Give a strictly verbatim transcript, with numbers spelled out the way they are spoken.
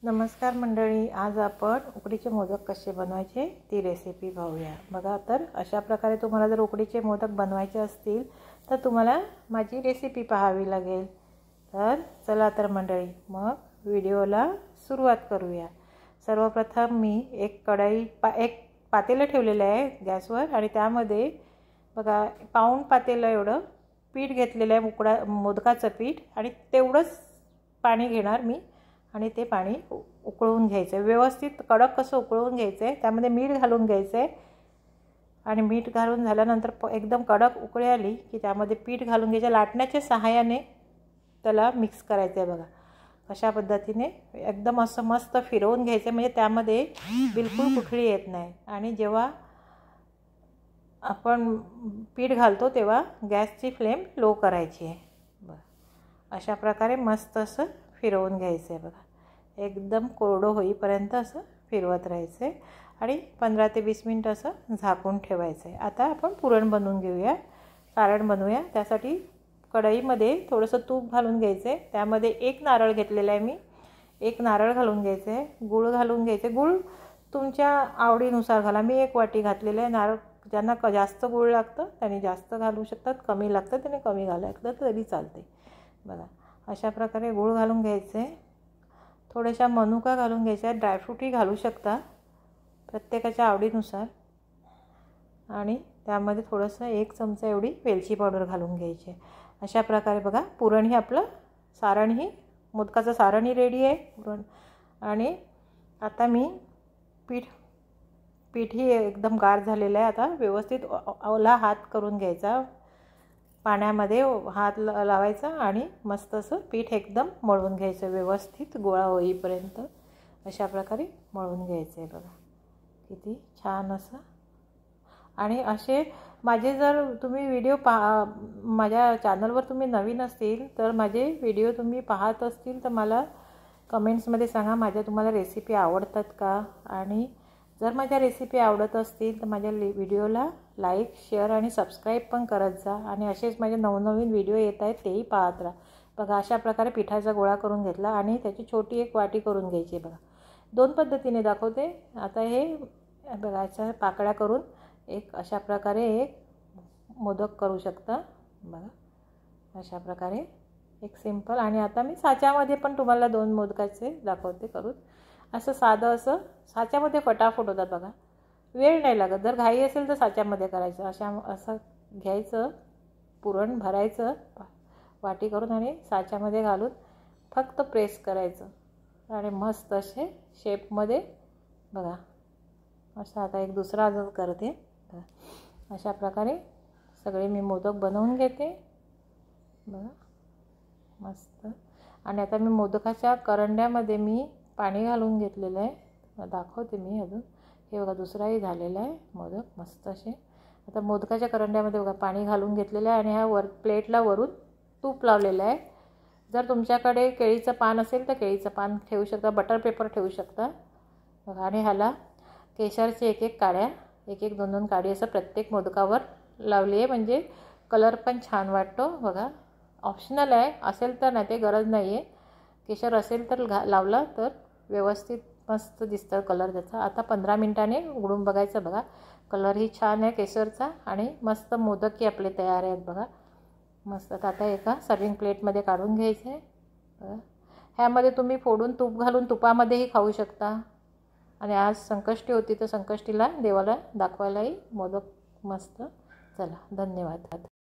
नमस्कार मंडळी, आज आपण उकडीचे मोदक कसे बनवायचे ती रेसिपी पाहूया। बघा, तर अशा प्रकारे तुम्हाला जर उकडीचे मोदक बनवायचे असतील तर तुम्हाला माझी रेसिपी पाहावी लागेल। तर चला तर मंडळी, मग व्हिडिओला सुरुवात करूया। सर्वप्रथम मी एक कढई पा एक पातेलं ठेवलेलं आहे गॅसवर आणि त्यामध्ये बघा पाऊण पातेलं एवढं पीठ घेतलेलं आहे, उकडा मोदकाचं पीठ, आणि तेवढंच पाणी घेणार मी आणि ते पाणी उकळून घ्यायचं, व्यवस्थित कडक कसं उकळून घ्यायचं आहे। त्यामध्ये मीठ घालून घ्यायचं आहे आणि मीठ घालून झाल्यानंतर एकदम कडक उकळी आली की त्यामध्ये पीठ घालून घ्यायचं, लाटण्याच्या सहाय्याने त्याला मिक्स करायचं आहे। बघा अशा पद्धतीने एकदम असं मस्त फिरवून घ्यायचं, म्हणजे त्यामध्ये बिलकुल गुठळी येत नाही। आणि जेव्हा आपण पीठ घालतो तेव्हा गॅसची फ्लेम लो करायची आहे। बघा अशा प्रकारे मस्त असं फिरवून घ्यायचं आहे। बघा एकदम कोरडं होईपर्यंत असं फिरवत राहायचं आहे आणि पंधरा ते वीस मिनिट असं झाकून ठेवायचं आहे। आता आपण पुरण बनवून घेऊया, सारण बनवूया। त्यासाठी कढईमध्ये थोडंसं तूप घालून घ्यायचं आहे, त्यामध्ये एक नारळ घेतलेला आहे मी, एक नारळ घालून घ्यायचं आहे, गूळ घालून घ्यायचे, गूळ तुमच्या आवडीनुसार घाला। मी एक वाटी घातलेलं आहे नारळ, ज्यांना क जास्त गूळ लागतं त्यांनी जास्त घालू शकतात, कमी लागतं त्याने कमी घालायचं तरी चालते। बघा अशा प्रकारे गूळ घालून घ्यायचे, थोड्याशा मनुका घालून घ्यायच्या, ड्रायफ्रूटही घालू शकता प्रत्येकाच्या आवडीनुसार, आणि त्यामध्ये थोडंसं एक चमचा एवढी वेलची पावडर घालून घ्यायची। अशा प्रकारे बघा पुरणही आपलं सारणही मोदकाचं सारणही रेडी आहे पुरण। आणि आता मी पीठ पीठही एकदम गार झालेलं आहे। आता व्यवस्थित ओला हात करून घ्यायचा, पाण्यामध्ये हात लावायचा आणि मस्त असं पीठ एकदम मळून घ्यायचं, व्यवस्थित गोळा होईपर्यंत अशा प्रकारे मळून घ्यायचं आहे। बघा किती छान असं। आणि असे माझे जर तुम्ही व्हिडिओ पहा, माझ्या चॅनलवर तुम्ही नवीन असतील तर माझे व्हिडिओ तुम्ही पाहत असतील तर मला कमेंट्समध्ये सांगा माझ्या तुम्हाला रेसिपी आवडतात का। आणि जर माझ्या रेसिपी आवडत असतील तर माझ्या व्हिडिओला लाईक, शेअर आणि सबस्क्राईब पण करत जा, आणि असेच माझे नवनवीन व्हिडिओ येत आहेत तेही पाहत राहा। बघा अशा प्रकारे पिठाचा गोळा करून घेतला आणि त्याची छोटी एक वाटी करून घ्यायची। बघा दोन पद्धतीने दाखवते आता। हे बघा अशा पाकळ्या करून एक अशा प्रकारे एक मोदक करू शकता। बघा अशा प्रकारे एक सिंपल। आणि आता मी साच्यामध्ये पण तुम्हाला दोन मोदकाचे दाखवते करून। असं साधं असं साच्यामध्ये फटाफट होतात, बघा वेळ नाही लागत। जर घाई असेल तर साच्यामध्ये करायचं। अशा असं घ्यायचं, पुरण भरायचं वाटी करून आणि साच्यामध्ये घालून फक्त प्रेस करायचं आणि मस्त असे शेपमध्ये बघा असं। आता एक दुसरा अजून करते। अशा प्रकारे सगळे मी मोदक बनवून घेते। बघा मस्त। आणि आता मी मोदकाच्या करंड्यामध्ये मी पाणी घालून घेतलेलं आहे, दाखवते मी अजून। हे बघा दुसराही झालेला आहे मोदक मस्त असे। आता मोदकाच्या करंड्यामध्ये बघा पाणी घालून घेतलेलं आहे आणि ह्या वर प्लेटला वरून तूप लावलेलं आहे। जर तुमच्याकडे केळीचं पान असेल तर केळीचं पान ठेवू शकता, बटर पेपर ठेवू शकता। बघा आणि ह्याला केशरचे एक एक काड्या, एक एक दोन दोन काडी असं प्रत्येक मोदकावर लावली आहे, म्हणजे कलर पण छान वाटतो। बघा ऑप्शनल आहे, असेल तर नाही ते गरज नाही आहे, केशर असेल तर घा लावला तर व्यवस्थित मस्त दिसतं कलर त्याचा। आता पंधरा मिनिटांनी उघडून बघायचं। बघा कलरही छान आहे केशरचा आणि मस्त मोदकही आपले तयार आहेत। बघा मस्त। आता एका सर्विंग प्लेटमध्ये काढून घ्यायचे आहे। बघा ह्यामध्ये तुम्ही फोडून तूप घालून तुपामध्येही खाऊ शकता। आणि आज संकष्टी होती तर संकष्टीला देवाला दाखवायलाही मोदक मस्त। चला धन्यवाद।